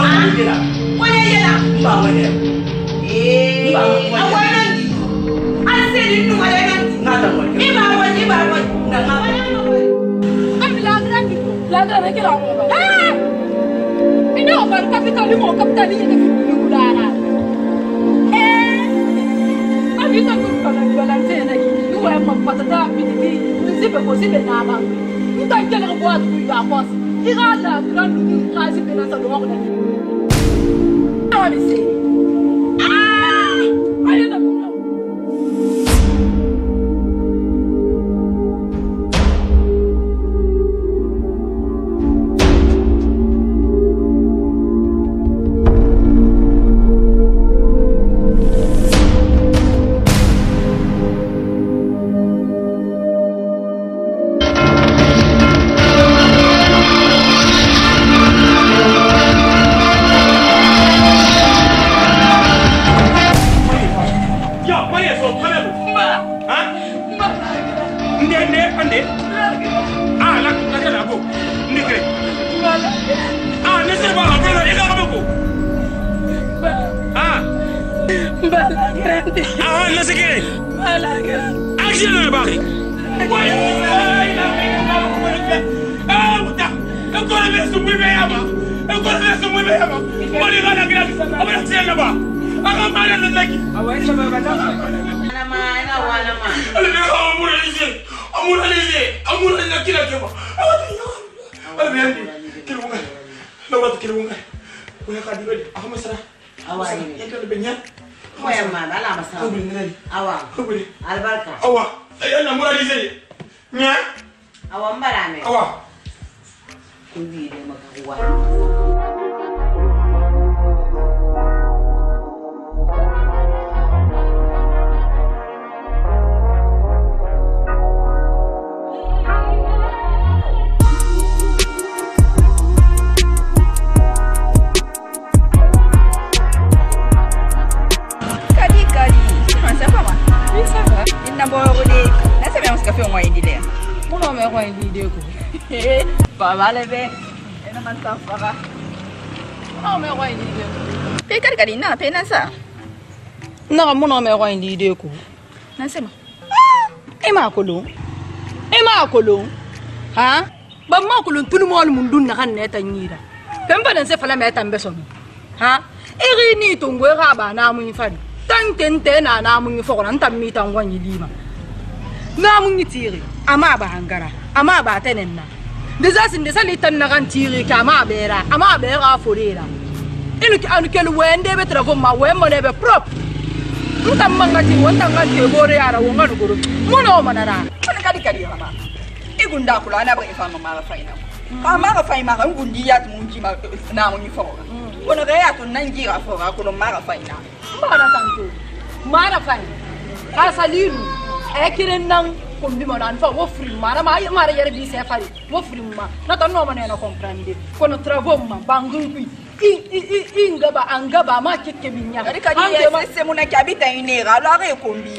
Angaba ma kike binya. Angaba se muna kabita inera la re kombi.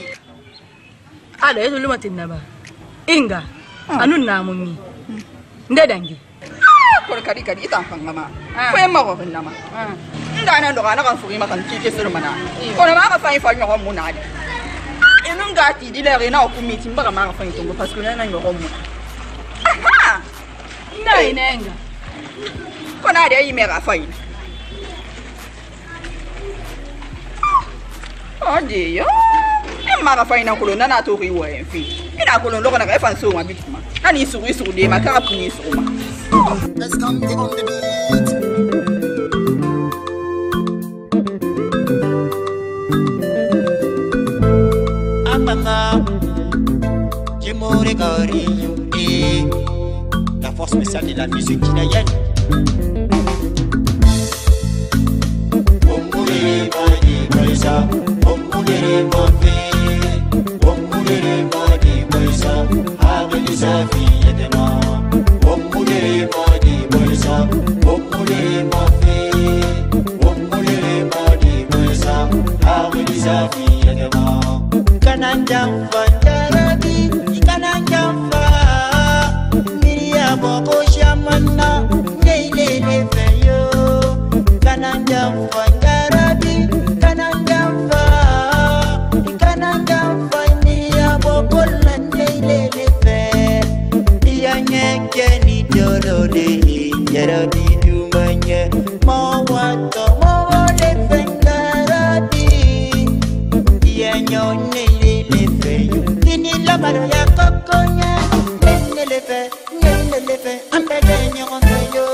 Ale ezo luma tinaba. Inga anun namunyi. Ndedangi. Ko kadi kadi itamfang mama. Ko emma ko nama. Ndana ndo kana kan fugi makan kike suru mana. Ko na ma ka fa ifa nyo muna adi. Enu ngati di le rena ku meeting ba ma ka fa itongo parce que na nyo muna. Aha. Ndai nenga. Ko na de yimera fa ina. Oje yo. Mara faina kolona na to riwa enfi. Ina kolon lokana ka fa nso ma bituma. Ani suru suru de ma ka punyi suru ma. Let's come get on the beat. Amama. Jimore gari et la force spéciale de la musique guinéenne. Omure badi boisa. Omulere mafe, omulere madi boisa, agli safi edema. Omulere madi boisa, omulere mafe, omulere madi boisa, agli safi edema. Kananjam fantarabi, kananjam fa, miria boko shamana, neile feyo. Kananjamfa Yarabi, Kananjamfa, Kananjamfa Niya Bokolan Lefe, Yanyeke ni Dorode, Yarabi Dumanye, Mawato, Mawalefe Yarabi, Yanyone Lefe, Nini Lamaro Yakokonya, Nelefe, Nelefe, Ambede Nyokoyo.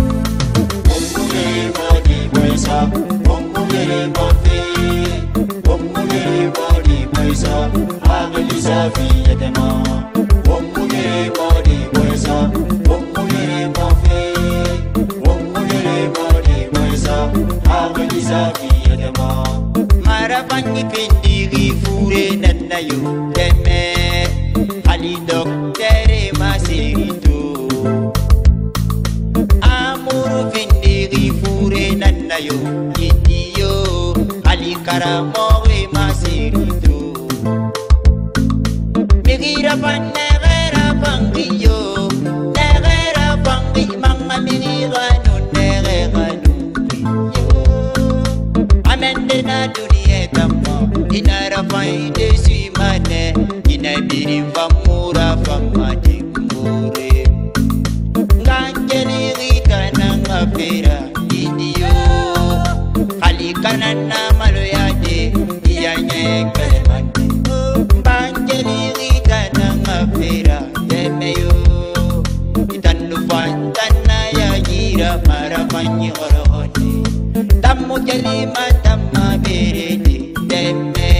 Marabani pendiri fure nanayo teme ali doktere maserito amuru pendiri fure nanayo idiyo ali karamore maserito migira panera bangiyo nera bangi mama migira no nera no amende na dunia tamma inara faide simane inabiri famura famati mure ngangeni rika nanga pera idiyo ali kanana malo yade iyanye kalemande ngangeni rika nanga pera demeyo itanu fantana ya gira marafanyi oroni tamu jalima tamma berede deme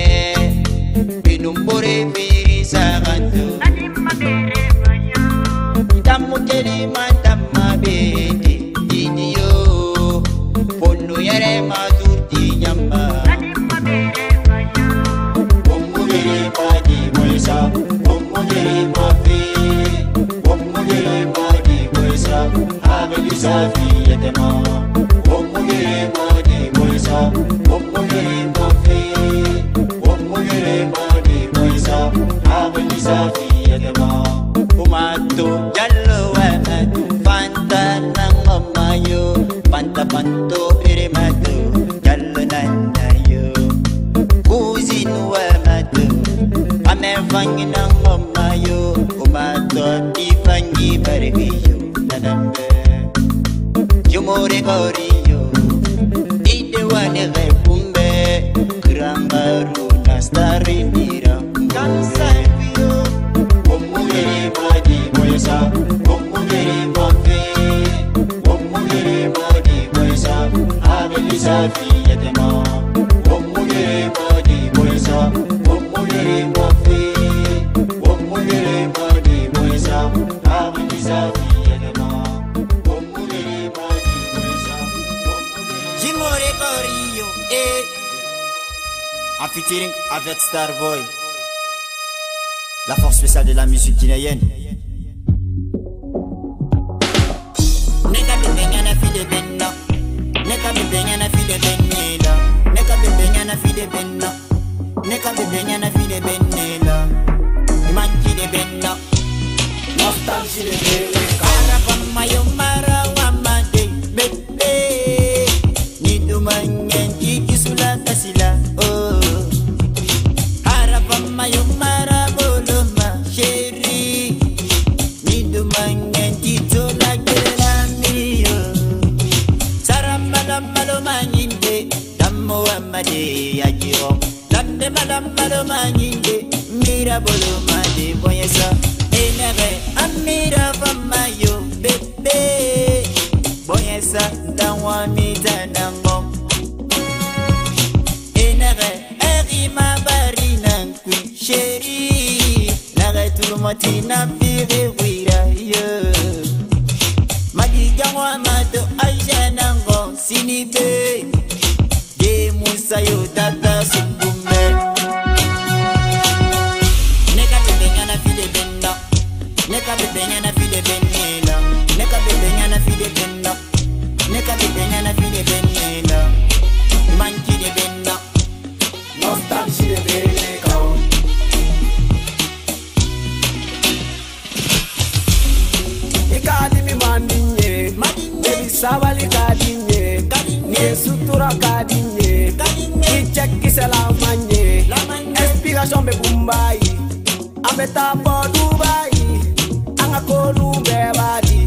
binumbore biri saganto adimma bere mayo tamu jalima tamma berede idiyo ponu yare mazurti nyamba adimma bere mayo omugere badi moisa omugere mafi omugere badi moisa abeli safi yetema omugere badi moisa omugere mafi omugere badi moisa abeli safi yetema umato jallo wa fanta nangomayo fanta panto eremato jallo nandayo kuzinu wa mato amefangi nangomayo umato tifangi bariyo nanambe yumore koriyo ide wane repumbe krangaru nastari mira kansaiyo omugere badi moisa omugere mafi omugere badi moisa abeli safi yetema omugere badi moisa omugere mafi omugere badi moisa abeli safi yetema omugere badi moisa Jimore Corio en featuring avec Starboy, la force spéciale de la musique guinéenne. Neka bebenya na fide benna, neka bebenya na fide benela, neka bebenya na fide benna, neka bebenya na fide benela, imanji de benna, nostalgie de benna. Karapam mayo mara wamade bebe, ni dumangen kisula kasila oh. Harapam mayo mara boloma sheri, ni dumangen kisula kela miyo. Saramala malo manyinde, damo amade yajiro. Lande malam malo manyinde, mira boloma de boyesa. Enere amira famayo bebe, boyesa dawani tanangom. Enere erima barinan kui sheri, nare tulumatina fire wira yo. Magi jangwa mato aisha nango sinibe, ge musa yo tata sumbume. Neka bebenya na fide benda, neka bebenya na fide benela, neka bebenya na fide benda, neka bebenya na fide benela, manki de benda, nostalgie de beneka. Ikadi mi mandinye, baby sabali kadinye, Sutura kadinye Icheki selamanye Inspiration be Mumbai Ambeta po Dubai Anga kolu bebadi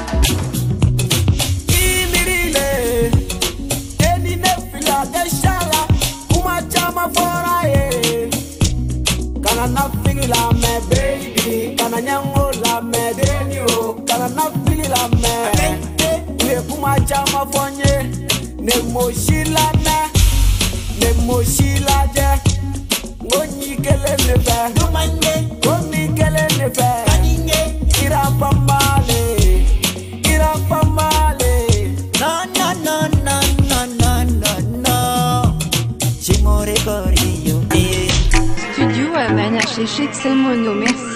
Imirile Eni nefila geshala Kuma chama foraye Kana nafili la me baby Kana nyango la me denio Kana nafili la me Uye kuma chama fonye Nemo shila je Ngoni kele nefe Ngoni kele nefe Ira pamale No Chimore Corio Studio Aman chez Mono, merci.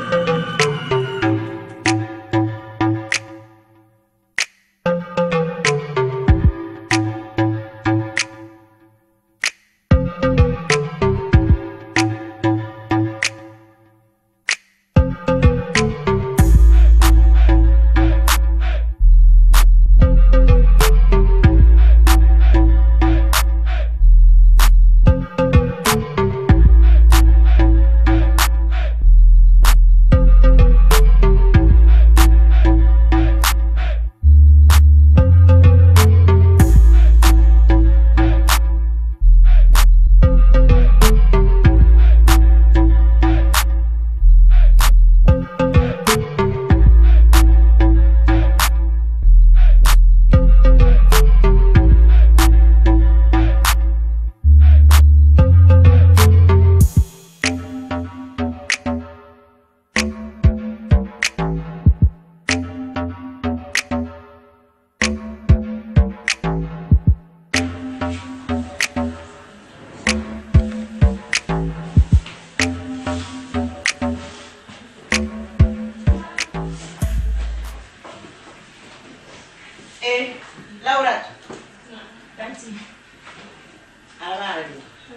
Laura. Tanti. Alari.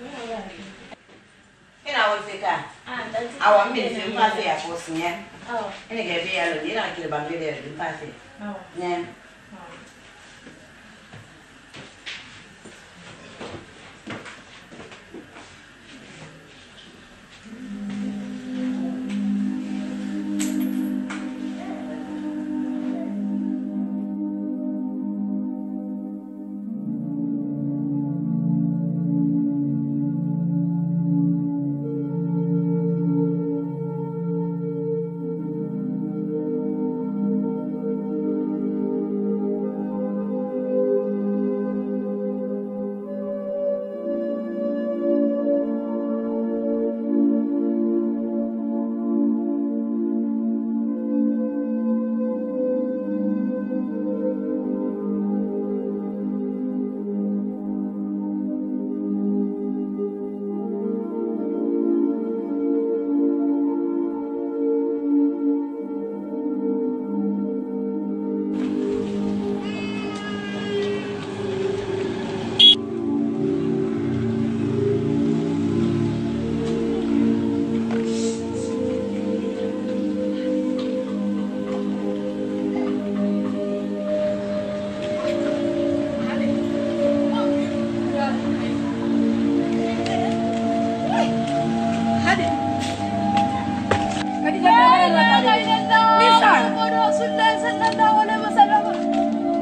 Ina wo fika. Tanti. Awa mi se mpase ya kosinye. Ene ge be ya lo ni na kile bangede ya mpase. Ne.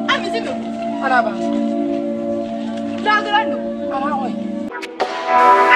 Araba. Dah gerandu. Araba.